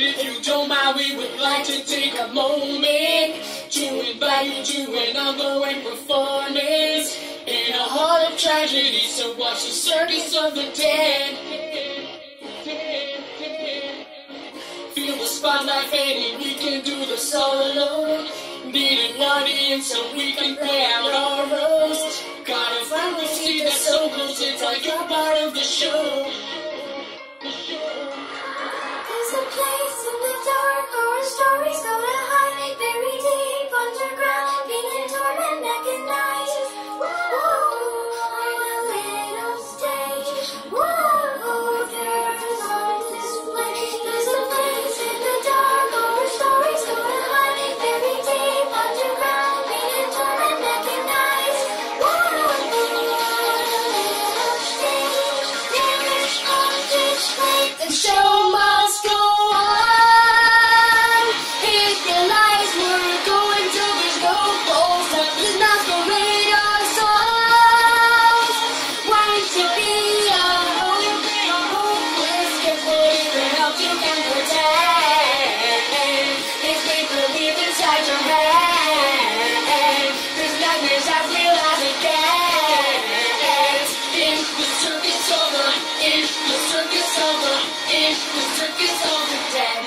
If you don't mind, we would like to take a moment to invite you to an ongoing performance in a hall of tragedy. So watch the Circus of the Dead. Feel the spotlight fading, we can do this all alone. Need an audience so we can play out our roles. Gotta find the seat that's so close, it's like you're part of the show. There's a place in the dark, horror stories go to hide, very deep underground, being torn and mechanized. Whoa, on a little stage. Whoa, there's on display. There's a place in the dark, horror stories go to hide, very deep underground, being torn and mechanized. Whoa, on a little stage. There's on display. The show must go on. Hit the lights, we're going till there's no balls left. The masquerade our songs. Want to be a hopeless, get ready to help you can pretend. It's make believe inside your head. There's nightmares as real as it gets. Is the circus over? Is the circus over? Is the circus of the dead?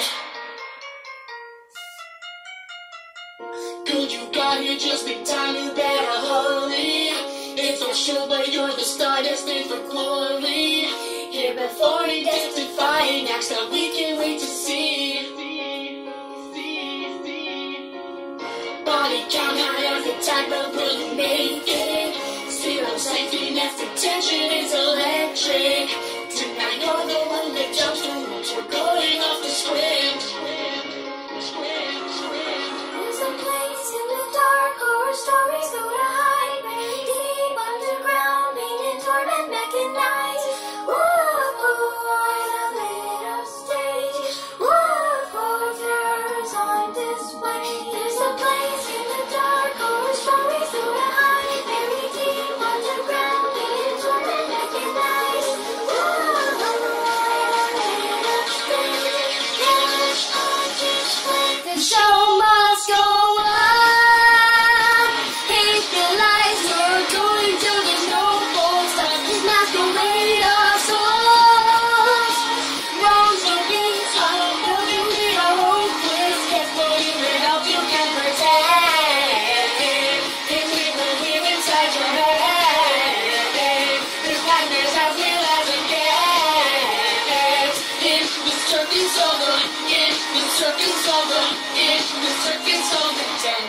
Good, you got here just in time, you better hurry. It's our show, but you're the star destined for glory. Here before he testifying, acts that we can't wait to see. Body count high as the type of will you make it. Zero safety net for tension, it's electric. Tonight you're the one that jumps the rules, we're going off the script. There's a place in the dark, horror stories go to hide, very deep underground, being torn and mechanized. Whoa, on a little stage. Whoa, there's on display. There's a place in the dark, horror stories go to hide, very deep underground, being torn and mechanized. Whoa, on a little stage. There's on display. The show must go on. Hit the lights, we're going till there's no balls left. This masquerade our souls. Wrong to be unwilling, we are hopeless. Get ready to help you can pretend. If we believe inside your head, there's nightmares as real as it gets. Is the circus over? Is the circus over? Is the circus of the dead?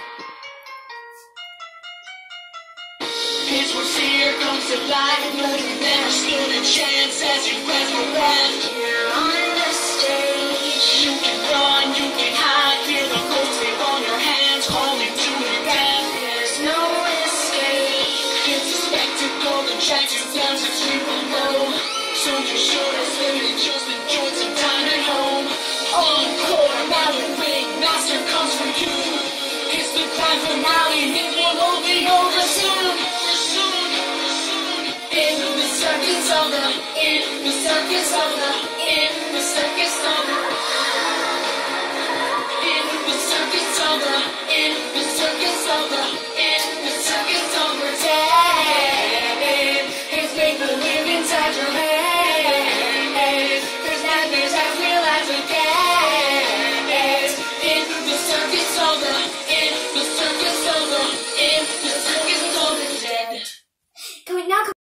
It's what fear comes to life, but you never stood a chance as you resurrect. Here on the stage, you can run, you can hide, feel the ghost grip on your hands, calling to your death. There's no escape. It's a spectacle that drags you down 6 feet below. So you should have really just enjoyed some time at home. Encore, now the big master comes for you. It's the grand finale, it won't be over soon. In the circus of the